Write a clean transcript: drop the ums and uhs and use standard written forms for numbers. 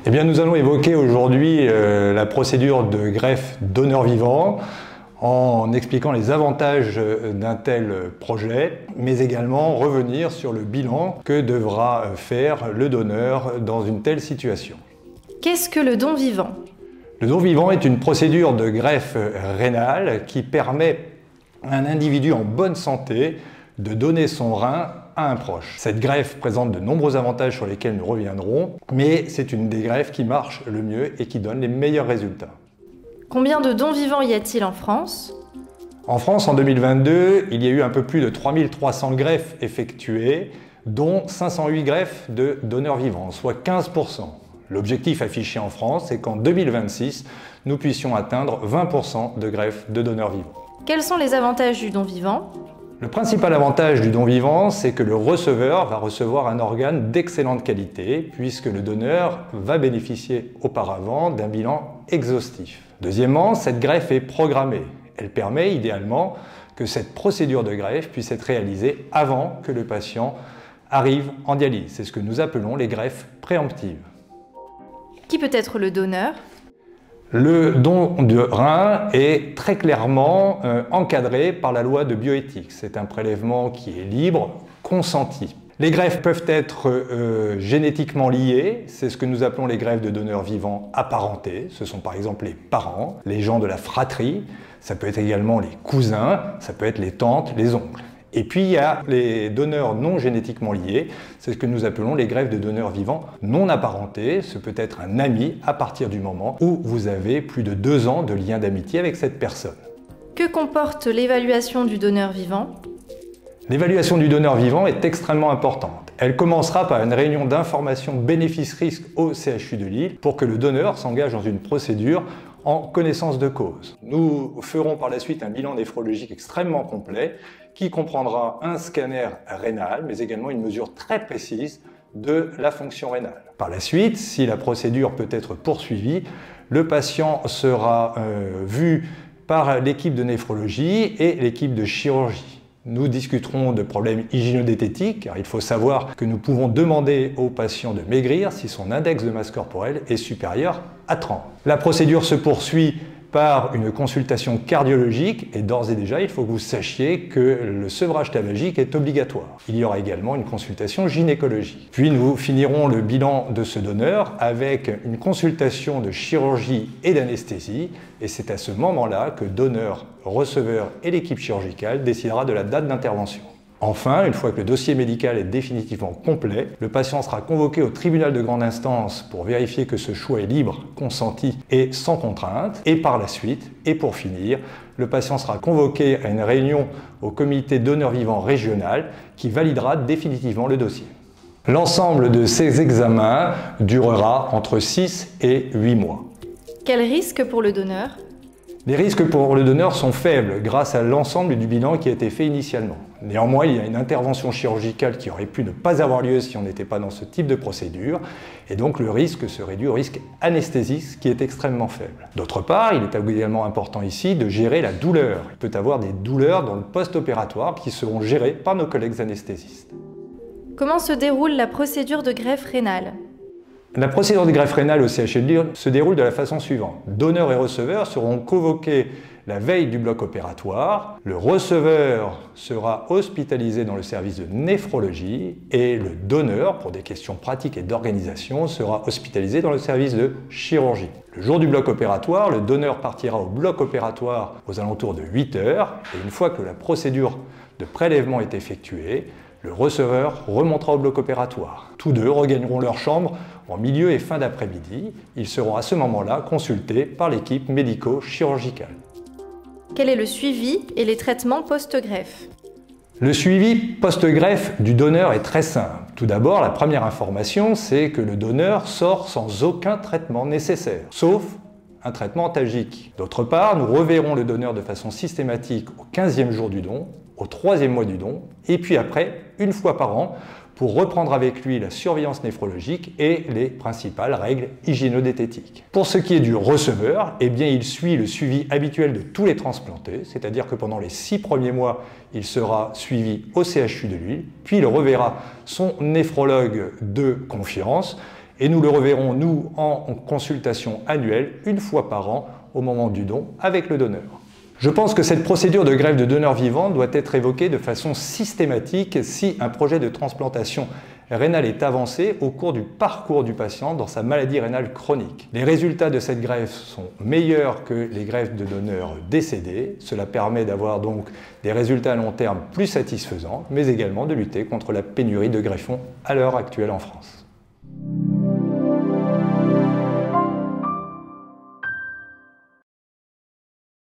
Eh bien, nous allons évoquer aujourd'hui la procédure de greffe donneur vivant en expliquant les avantages d'un tel projet, mais également revenir sur le bilan que devra faire le donneur dans une telle situation. Qu'est-ce que le don vivant? Le don vivant est une procédure de greffe rénale qui permet à un individu en bonne santé de donner son rein à un proche. Cette greffe présente de nombreux avantages sur lesquels nous reviendrons, mais c'est une des greffes qui marche le mieux et qui donne les meilleurs résultats. Combien de dons vivants y a-t-il en France? En France, en 2022, il y a eu un peu plus de 3300 greffes effectuées, dont 508 greffes de donneurs vivants, soit 15%. L'objectif affiché en France est qu'en 2026, nous puissions atteindre 20% de greffes de donneurs vivants. Quels sont les avantages du don vivant? Le principal avantage du don vivant, c'est que le receveur va recevoir un organe d'excellente qualité, puisque le donneur va bénéficier auparavant d'un bilan exhaustif. Deuxièmement, cette greffe est programmée. Elle permet idéalement que cette procédure de greffe puisse être réalisée avant que le patient arrive en dialyse. C'est ce que nous appelons les greffes préemptives. Qui peut être le donneur? Le don de rein est très clairement encadré par la loi de bioéthique. C'est un prélèvement qui est libre, consenti. Les greffes peuvent être génétiquement liées, c'est ce que nous appelons les greffes de donneurs vivants apparentés. Ce sont par exemple les parents, les gens de la fratrie, ça peut être également les cousins, ça peut être les tantes, les oncles. Et puis il y a les donneurs non génétiquement liés, c'est ce que nous appelons les greffes de donneurs vivants non apparentés. Ce peut être un ami à partir du moment où vous avez plus de 2 ans de lien d'amitié avec cette personne. Que comporte l'évaluation du donneur vivant? L'évaluation du donneur vivant est extrêmement importante. Elle commencera par une réunion d'information bénéfice-risque au CHU de Lille pour que le donneur s'engage dans une procédure en connaissance de cause. Nous ferons par la suite un bilan néphrologique extrêmement complet qui comprendra un scanner rénal, mais également une mesure très précise de la fonction rénale. Par la suite, si la procédure peut être poursuivie, le patient sera vu par l'équipe de néphrologie et l'équipe de chirurgie. Nous discuterons de problèmes hygiéno-diététiques, car il faut savoir que nous pouvons demander au patient de maigrir si son index de masse corporelle est supérieur à 30. La procédure se poursuit par une consultation cardiologique et d'ores et déjà, il faut que vous sachiez que le sevrage tabagique est obligatoire. Il y aura également une consultation gynécologique. Puis nous finirons le bilan de ce donneur avec une consultation de chirurgie et d'anesthésie et c'est à ce moment-là que donneur, receveur et l'équipe chirurgicale décidera de la date d'intervention. Enfin, une fois que le dossier médical est définitivement complet, le patient sera convoqué au tribunal de grande instance pour vérifier que ce choix est libre, consenti et sans contrainte. Et par la suite, et pour finir, le patient sera convoqué à une réunion au comité donneur vivant régional qui validera définitivement le dossier. L'ensemble de ces examens durera entre 6 et 8 mois. Quel risque pour le donneur? Les risques pour le donneur sont faibles grâce à l'ensemble du bilan qui a été fait initialement. Néanmoins, il y a une intervention chirurgicale qui aurait pu ne pas avoir lieu si on n'était pas dans ce type de procédure, et donc le risque se réduit au risque anesthésique qui est extrêmement faible. D'autre part, il est également important ici de gérer la douleur. Il peut y avoir des douleurs dans le post-opératoire qui seront gérées par nos collègues anesthésistes. Comment se déroule la procédure de greffe rénale? La procédure de greffe rénale au CHU de Lille se déroule de la façon suivante. Donneur et receveur seront convoqués la veille du bloc opératoire. Le receveur sera hospitalisé dans le service de néphrologie et le donneur, pour des questions pratiques et d'organisation, sera hospitalisé dans le service de chirurgie. Le jour du bloc opératoire, le donneur partira au bloc opératoire aux alentours de 8 heures et une fois que la procédure de prélèvement est effectuée, le receveur remontera au bloc opératoire. Tous deux regagneront leur chambre en milieu et fin d'après-midi. Ils seront à ce moment-là consultés par l'équipe médico-chirurgicale. Quel est le suivi et les traitements post-greffe? Le suivi post-greffe du donneur est très simple. Tout d'abord, la première information, c'est que le donneur sort sans aucun traitement nécessaire, sauf un traitement antalgique. D'autre part, nous reverrons le donneur de façon systématique au 15e jour du don, au 3e mois du don, et puis après, une fois par an, pour reprendre avec lui la surveillance néphrologique et les principales règles hygiéno-diététiques. Pour ce qui est du receveur, eh bien, il suit le suivi habituel de tous les transplantés, c'est-à-dire que pendant les 6 premiers mois, il sera suivi au CHU de Lille, puis il reverra son néphrologue de confiance, Et nous le reverrons, nous, en consultation annuelle, une fois par an, au moment du don, avec le donneur. Je pense que cette procédure de greffe de donneur vivant doit être évoquée de façon systématique si un projet de transplantation rénale est avancé au cours du parcours du patient dans sa maladie rénale chronique. Les résultats de cette greffe sont meilleurs que les greffes de donneurs décédés. Cela permet d'avoir donc des résultats à long terme plus satisfaisants, mais également de lutter contre la pénurie de greffons à l'heure actuelle en France.